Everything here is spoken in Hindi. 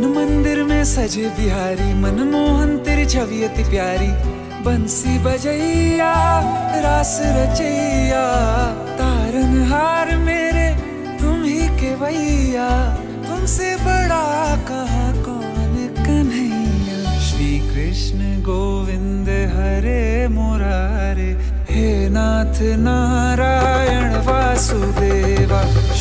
मन मंदिर में सजे बिहारी, मनमोहन तेरी छवि अति प्यारी। बंसी बजैया रास रचैया, तारनहार मेरे तुम ही केवैया। तुमसे बड़ा कहाँ कौन कन्हैया। श्री कृष्ण गोविंद हरे मुरारे, हे नाथ नारायण वासुदेवा।